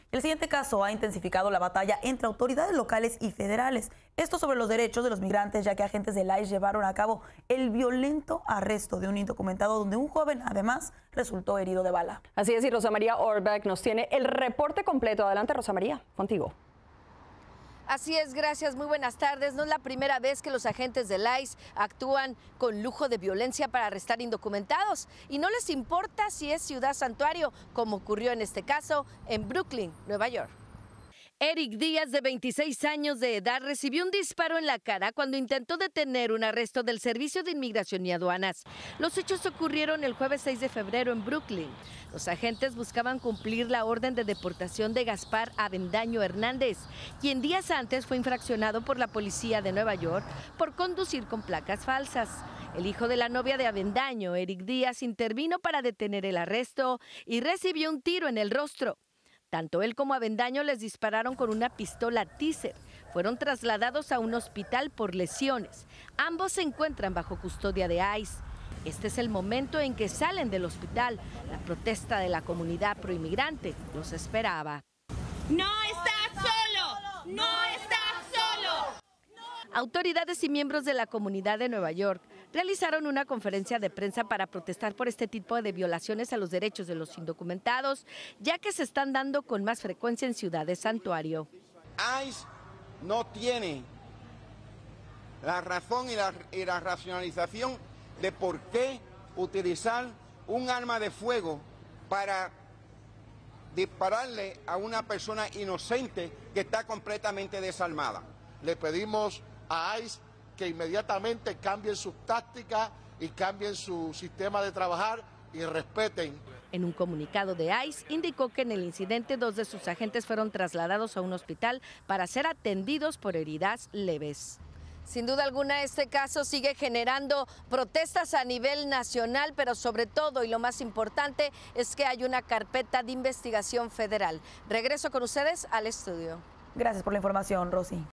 El siguiente caso ha intensificado la batalla entre autoridades locales y federales. Esto sobre los derechos de los migrantes, ya que agentes del ICE llevaron a cabo el violento arresto de un indocumentado donde un joven, además, resultó herido de bala. Así es, y Rosa María Orbach nos tiene el reporte completo. Adelante, Rosa María, contigo. Así es, gracias, muy buenas tardes. No es la primera vez que los agentes del ICE actúan con lujo de violencia para arrestar indocumentados y no les importa si es ciudad santuario, como ocurrió en este caso en Brooklyn, Nueva York. Eric Díaz, de 26 años de edad, recibió un disparo en la cara cuando intentó detener un arresto del Servicio de Inmigración y Aduanas. Los hechos ocurrieron el jueves 6 de febrero en Brooklyn. Los agentes buscaban cumplir la orden de deportación de Gaspar Avendaño Hernández, quien días antes fue infraccionado por la policía de Nueva York por conducir con placas falsas. El hijo de la novia de Avendaño, Eric Díaz, intervino para detener el arresto y recibió un tiro en el rostro. Tanto él como Avendaño les dispararon con una pistola Taser. Fueron trasladados a un hospital por lesiones. Ambos se encuentran bajo custodia de ICE. Este es el momento en que salen del hospital. La protesta de la comunidad proinmigrante los esperaba. ¡No estás solo! ¡No estás solo! Autoridades y miembros de la comunidad de Nueva York realizaron una conferencia de prensa para protestar por este tipo de violaciones a los derechos de los indocumentados, ya que se están dando con más frecuencia en ciudades santuario. ICE no tiene la razón y la racionalización de por qué utilizar un arma de fuego para dispararle a una persona inocente que está completamente desarmada. Le pedimos a ICE que inmediatamente cambien sus tácticas y cambien su sistema de trabajar y respeten. En un comunicado de ICE indicó que en el incidente 2 de sus agentes fueron trasladados a un hospital para ser atendidos por heridas leves. Sin duda alguna, este caso sigue generando protestas a nivel nacional, pero sobre todo, y lo más importante, es que hay una carpeta de investigación federal. Regreso con ustedes al estudio. Gracias por la información, Rosy.